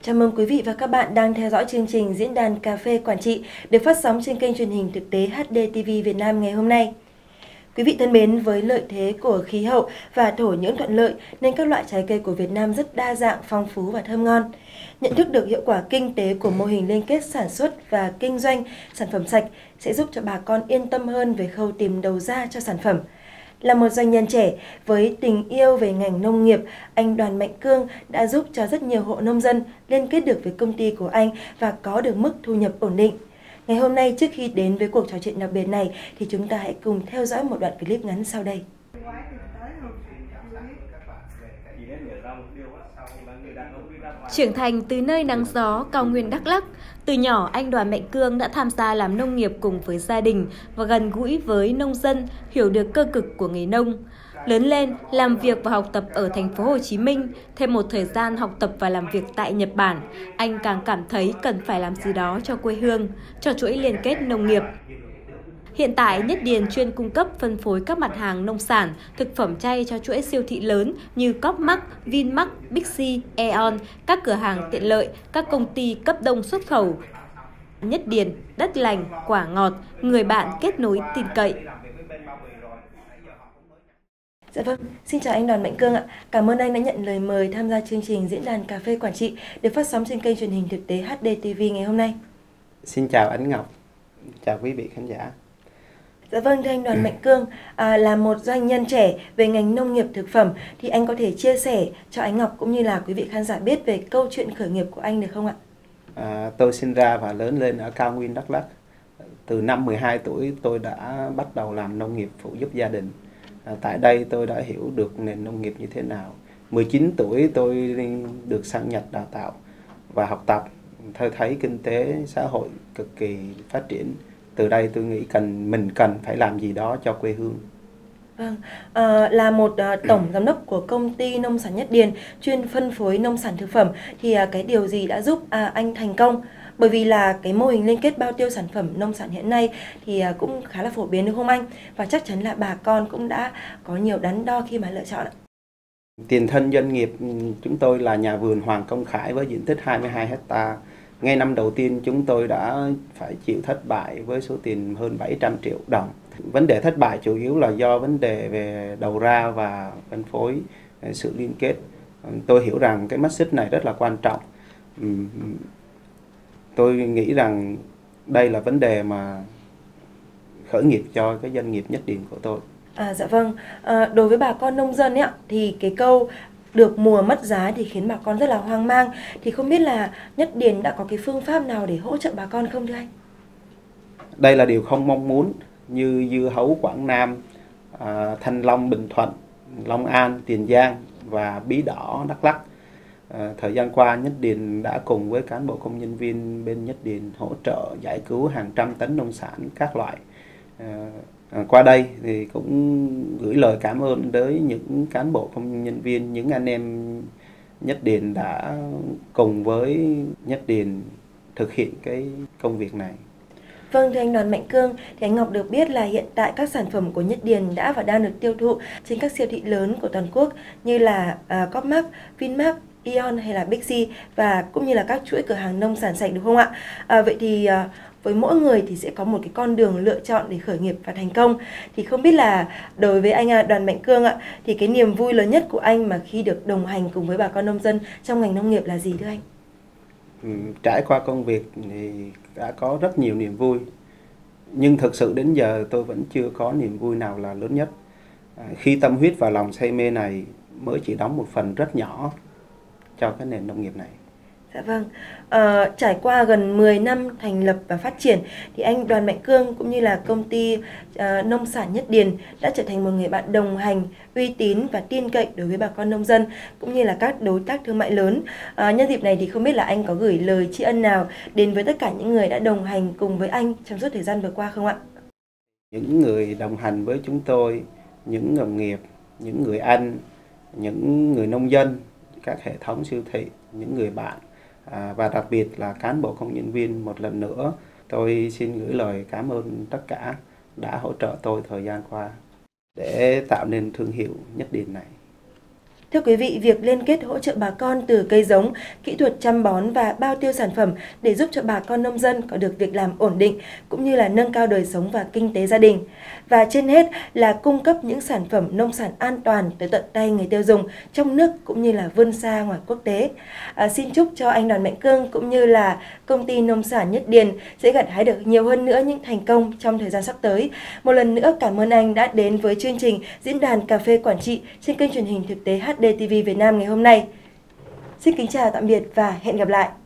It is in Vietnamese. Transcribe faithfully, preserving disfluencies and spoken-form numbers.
Chào mừng quý vị và các bạn đang theo dõi chương trình Diễn đàn Cà phê Quảng Trị được phát sóng trên kênh truyền hình thực tế hát đê ti vi Việt Nam ngày hôm nay. Quý vị thân mến, với lợi thế của khí hậu và thổ nhưỡng thuận lợi nên các loại trái cây của Việt Nam rất đa dạng, phong phú và thơm ngon. Nhận thức được hiệu quả kinh tế của mô hình liên kết sản xuất và kinh doanh sản phẩm sạch sẽ giúp cho bà con yên tâm hơn về khâu tìm đầu ra cho sản phẩm. Là một doanh nhân trẻ với tình yêu về ngành nông nghiệp, anh Đoàn Mạnh Cương đã giúp cho rất nhiều hộ nông dân liên kết được với công ty của anh và có được mức thu nhập ổn định. Ngày hôm nay, trước khi đến với cuộc trò chuyện đặc biệt này thì chúng ta hãy cùng theo dõi một đoạn clip ngắn sau đây. Trưởng thành từ nơi nắng gió, cao nguyên Đắk Lắk, từ nhỏ anh Đoàn Mạnh Cương đã tham gia làm nông nghiệp cùng với gia đình và gần gũi với nông dân, hiểu được cơ cực của nghề nông. Lớn lên, làm việc và học tập ở thành phố Hồ Chí Minh, thêm một thời gian học tập và làm việc tại Nhật Bản, anh càng cảm thấy cần phải làm gì đó cho quê hương, cho chuỗi liên kết nông nghiệp. Hiện tại, Nhất Điền chuyên cung cấp phân phối các mặt hàng nông sản, thực phẩm chay cho chuỗi siêu thị lớn như Copmark, Vinmark, Bixi, Aeon, các cửa hàng tiện lợi, các công ty cấp đông xuất khẩu. Nhất Điền, đất lành, quả ngọt, người bạn kết nối tin cậy. Dạ vâng, xin chào anh Đoàn Mạnh Cương ạ. Cảm ơn anh đã nhận lời mời tham gia chương trình Diễn đàn Cà phê Quảng Trị được phát sóng trên kênh truyền hình thực tế hát đê ti vi ngày hôm nay. Xin chào Ánh Ngọc, chào quý vị khán giả. Dạ vâng, thưa anh Đoàn Mạnh Cương, à, là một doanh nhân trẻ về ngành nông nghiệp thực phẩm thì anh có thể chia sẻ cho Ánh Ngọc cũng như là quý vị khán giả biết về câu chuyện khởi nghiệp của anh được không ạ? À, tôi sinh ra và lớn lên ở cao nguyên Đắk Lắk. Từ năm mười hai tuổi tôi đã bắt đầu làm nông nghiệp phụ giúp gia đình. À, tại đây tôi đã hiểu được nền nông nghiệp như thế nào. mười chín tuổi tôi được sang Nhật đào tạo và học tập. Tôi thấy kinh tế xã hội cực kỳ phát triển. Từ đây tôi nghĩ cần mình cần phải làm gì đó cho quê hương. Vâng, à, là một à, tổng giám đốc của công ty nông sản Nhất Điền chuyên phân phối nông sản thực phẩm thì à, cái điều gì đã giúp à, anh thành công? Bởi vì là cái mô hình liên kết bao tiêu sản phẩm nông sản hiện nay thì à, cũng khá là phổ biến đúng không anh? Và chắc chắn là bà con cũng đã có nhiều đắn đo khi mà lựa chọn ạ. Tiền thân doanh nghiệp chúng tôi là nhà vườn Hoàng Công Khải với diện tích hai mươi hai héc ta. Ngay năm đầu tiên chúng tôi đã phải chịu thất bại với số tiền hơn bảy trăm triệu đồng. Vấn đề thất bại chủ yếu là do vấn đề về đầu ra và phân phối, sự liên kết. Tôi hiểu rằng cái mắt xích này rất là quan trọng. Tôi nghĩ rằng đây là vấn đề mà khởi nghiệp cho cái doanh nghiệp Nhất Điền của tôi. À, dạ vâng, à, đối với bà con nông dân ấy, thì cái câu được mùa mất giá thì khiến bà con rất là hoang mang. Thì không biết là Nhất Điền đã có cái phương pháp nào để hỗ trợ bà con không thưa anh? Đây là điều không mong muốn, như dưa hấu Quảng Nam, à, Thanh Long Bình Thuận, Long An, Tiền Giang và bí đỏ Đắk Lắk. À, thời gian qua Nhất Điền đã cùng với cán bộ công nhân viên bên Nhất Điền hỗ trợ giải cứu hàng trăm tấn nông sản các loại. À, À, qua đây thì cũng gửi lời cảm ơn tới những cán bộ công nhân viên, những anh em Nhất Điền đã cùng với Nhất Điền thực hiện cái công việc này. Vâng, thưa anh Đoàn Mạnh Cương, thì anh Ngọc được biết là hiện tại các sản phẩm của Nhất Điền đã và đang được tiêu thụ trên các siêu thị lớn của toàn quốc như là uh, Copmark, Vinmark, Aeon hay là Bixi và cũng như là các chuỗi cửa hàng nông sản sạch đúng không ạ? À, vậy thì uh, với mỗi người thì sẽ có một cái con đường lựa chọn để khởi nghiệp và thành công. Thì không biết là đối với anh Đoàn Mạnh Cương ạ, thì cái niềm vui lớn nhất của anh mà khi được đồng hành cùng với bà con nông dân trong ngành nông nghiệp là gì thưa anh? Ừ, trải qua công việc thì đã có rất nhiều niềm vui. Nhưng thực sự đến giờ tôi vẫn chưa có niềm vui nào là lớn nhất. À, khi tâm huyết và lòng say mê này mới chỉ đóng một phần rất nhỏ cho cái nền nông nghiệp này. Dạ vâng, à, trải qua gần mười năm thành lập và phát triển thì anh Đoàn Mạnh Cương cũng như là công ty à, nông sản Nhất Điền đã trở thành một người bạn đồng hành, uy tín và tin cậy đối với bà con nông dân cũng như là các đối tác thương mại lớn. À, nhân dịp này thì không biết là anh có gửi lời tri ân nào đến với tất cả những người đã đồng hành cùng với anh trong suốt thời gian vừa qua không ạ? Những người đồng hành với chúng tôi, những đồng nghiệp, những người anh, những người nông dân, các hệ thống siêu thị, những người bạn. À, và đặc biệt là cán bộ công nhân viên, một lần nữa tôi xin gửi lời cảm ơn tất cả đã hỗ trợ tôi thời gian qua để tạo nên thương hiệu Nhất Điền này. Thưa quý vị, việc liên kết hỗ trợ bà con từ cây giống, kỹ thuật chăm bón và bao tiêu sản phẩm để giúp cho bà con nông dân có được việc làm ổn định cũng như là nâng cao đời sống và kinh tế gia đình. Và trên hết là cung cấp những sản phẩm nông sản an toàn tới tận tay người tiêu dùng trong nước cũng như là vươn xa ngoài quốc tế. À, xin chúc cho anh Đoàn Mạnh Cương cũng như là công ty nông sản Nhất Điền sẽ gặt hái được nhiều hơn nữa những thành công trong thời gian sắp tới. Một lần nữa cảm ơn anh đã đến với chương trình Diễn đàn Cà phê Quảng Trị trên kênh truyền hình thực tế hát đê ti vi Việt Nam ngày hôm nay. Xin kính chào tạm biệt và hẹn gặp lại.